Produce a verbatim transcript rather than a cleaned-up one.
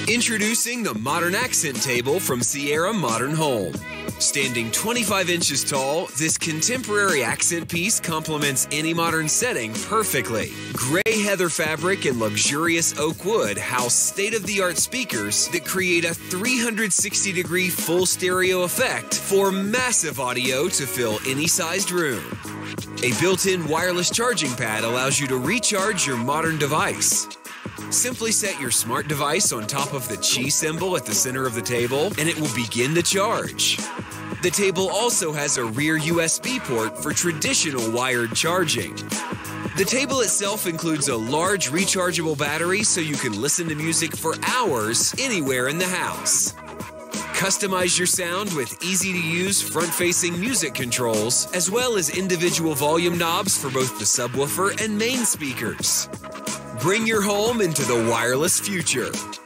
Introducing the Modern Accent Table from Sierra Modern Home. Standing twenty-five inches tall, this contemporary accent piece complements any modern setting perfectly. Gray heather fabric and luxurious oak wood house state-of-the-art speakers that create a three hundred sixty degree full stereo effect for massive audio to fill any sized room. A built-in wireless charging pad allows you to recharge your modern device. Simply set your smart device on top of the Qi symbol at the center of the table, and it will begin to charge. The table also has a rear U S B port for traditional wired charging. The table itself includes a large rechargeable battery so you can listen to music for hours anywhere in the house. Customize your sound with easy-to-use front-facing music controls, as well as individual volume knobs for both the subwoofer and main speakers. Bring your home into the wireless future.